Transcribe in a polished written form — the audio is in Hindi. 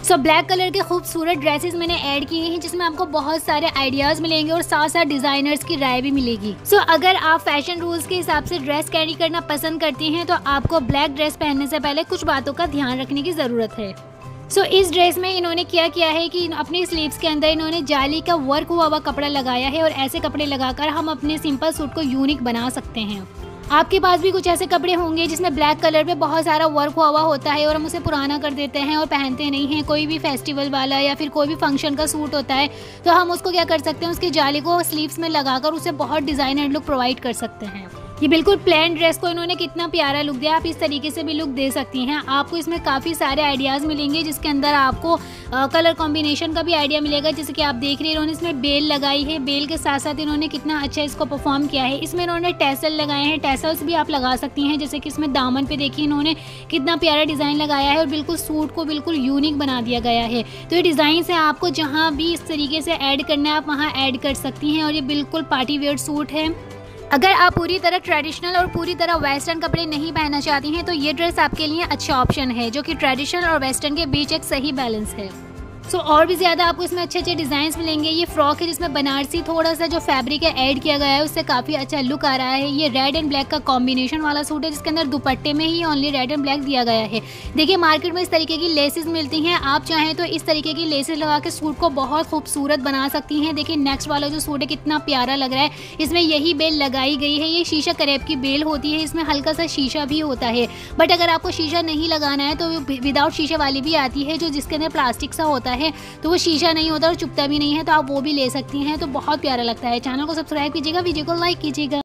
ब्लैक कलर के खूबसूरत ड्रेसेस मैंने ऐड किए हैं जिसमें आपको बहुत सारे आइडियाज़ मिलेंगे और साथ साथ डिज़ाइनर्स की राय भी मिलेगी। अगर आप फैशन रूल्स के हिसाब से ड्रेस कैरी करना पसंद करती हैं तो आपको ब्लैक ड्रेस पहनने से पहले कुछ बातों का ध्यान रखने की ज़रूरत है। इस ड्रेस में इन्होंने क्या किया है कि अपनी स्लीव्स के अंदर इन्होंने जाली का वर्क हुआ कपड़ा लगाया है और ऐसे कपड़े लगाकर हम अपने सिंपल सूट को यूनिक बना सकते हैं। आपके पास भी कुछ ऐसे कपड़े होंगे जिसमें ब्लैक कलर पे बहुत सारा वर्क हुआ होता है और हम उसे पुराना कर देते हैं और पहनते नहीं हैं। कोई भी फेस्टिवल वाला या फिर कोई भी फंक्शन का सूट होता है तो हम उसको क्या कर सकते हैं, उसकी जाली को स्लीव्स में लगाकर उसे बहुत डिज़ाइनर लुक प्रोवाइड कर सकते हैं। ये बिल्कुल प्लेन ड्रेस को इन्होंने कितना प्यारा लुक दिया, आप इस तरीके से भी लुक दे सकती हैं। आपको इसमें काफ़ी सारे आइडियाज़ मिलेंगे जिसके अंदर आपको कलर कॉम्बिनेशन का भी आइडिया मिलेगा। जैसे कि आप देख रहे हैं इन्होंने इसमें बेल लगाई है, बेल के साथ साथ इन्होंने कितना अच्छा इसको परफॉर्म किया है। इसमें इन्होंने टैसल लगाए हैं, टैसल्स भी आप लगा सकती हैं। जैसे कि इसमें दामन पे देखिए इन्होंने कितना प्यारा डिज़ाइन लगाया है और बिल्कुल सूट को बिल्कुल यूनिक बना दिया गया है। तो ये डिज़ाइन से आपको जहाँ भी इस तरीके से ऐड करना है आप वहाँ ऐड कर सकती हैं और ये बिल्कुल पार्टी वेयर सूट है। अगर आप पूरी तरह ट्रेडिशनल और पूरी तरह वेस्टर्न कपड़े नहीं पहनना चाहती हैं तो ये ड्रेस आपके लिए अच्छा ऑप्शन है जो कि ट्रेडिशनल और वेस्टर्न के बीच एक सही बैलेंस है। और भी ज़्यादा आपको इसमें अच्छे अच्छे डिज़ाइंस मिलेंगे। ये फ्रॉक है जिसमें बनारसी थोड़ा सा जो फैब्रिक है ऐड किया गया है, उससे काफ़ी अच्छा लुक आ रहा है। ये रेड एंड ब्लैक का कॉम्बिनेशन वाला सूट है जिसके अंदर दुपट्टे में ही ओनली रेड एंड ब्लैक दिया गया है। देखिए मार्केट में इस तरीके की लेसेस मिलती हैं, आप चाहें तो इस तरीके की लेसेस लगा के सूट को बहुत खूबसूरत बना सकती हैं। देखिए नेक्स्ट वाला जो सूट है कितना प्यारा लग रहा है, इसमें यही बेल लगाई गई है। ये शीशा करेब की बेल होती है, इसमें हल्का सा शीशा भी होता है। बट अगर आपको शीशा नहीं लगाना है तो विदाउट शीशे वाली भी आती है जो जिसके अंदर प्लास्टिक सा होता है, तो वो शीशा नहीं होता और चुभता भी नहीं है, तो आप वो भी ले सकती हैं। तो बहुत प्यारा लगता है। चैनल को सब्सक्राइब कीजिएगा, वीडियो को लाइक कीजिएगा।